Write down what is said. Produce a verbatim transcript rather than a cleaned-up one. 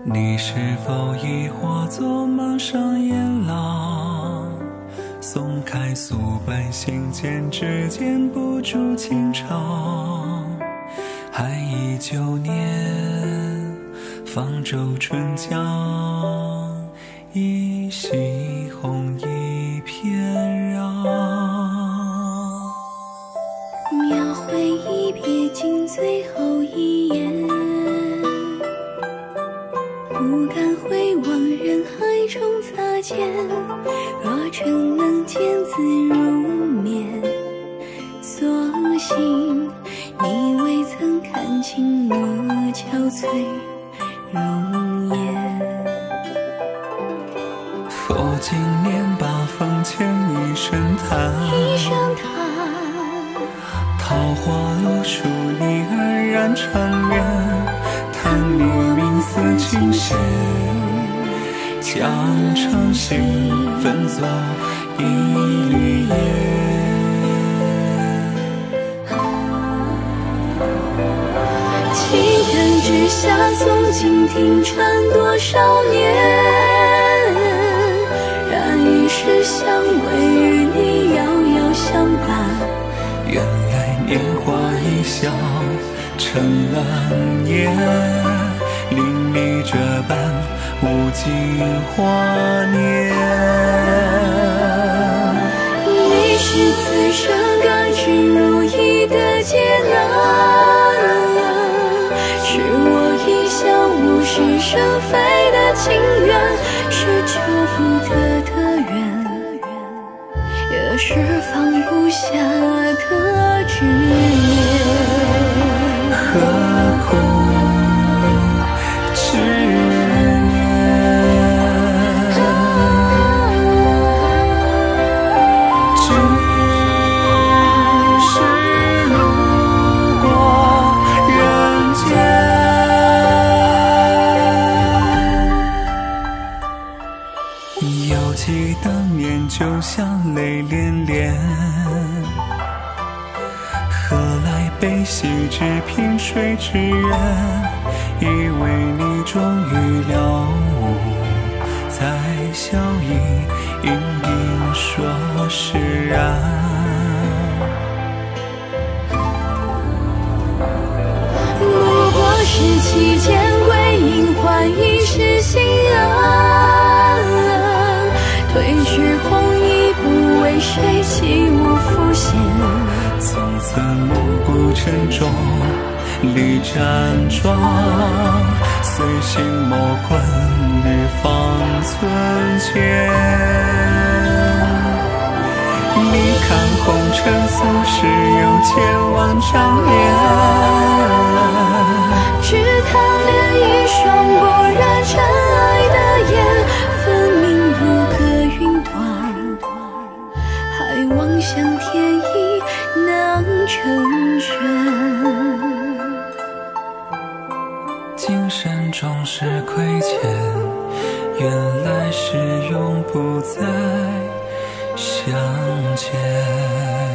你是否已化作满上烟浪，松开素本心间，只见不住情长。还忆旧年，方舟春江，一夕红一片壤。 描绘一瞥尽最后一眼，不敢回望人海中擦肩。若真能见字如面，所幸你未曾看清我憔悴容颜。 佛经年八风前一声叹， 一声叹， 桃花露疏你黯然缠绵，叹你命似琴弦，将长心分作一缕烟。 青灯之下诵经听禅多少年，然一世相偎与你遥遥相伴。 原来年华一笑成了年，令你这般无尽华年。 你是此生甘之如饴的劫难，是我一厢无是生非的情缘，是救不得的缘，也是放不下的执念。 何苦执念？只是路过人间。犹记当年酒香泪涟涟，何来悲喜只凭谁之愿？以为你终于了悟，再笑意盈盈说释然。 不过是期间归隐换一世心安，褪去红衣不为谁起舞浮现。 从此暮鼓晨钟历辗转，随心莫困日方寸间。你看红尘俗世有千万张脸， 只贪恋一双不染尘埃的眼，分明如隔云端，还妄想天意能成全。 今生总是亏欠，原来是永不再相见。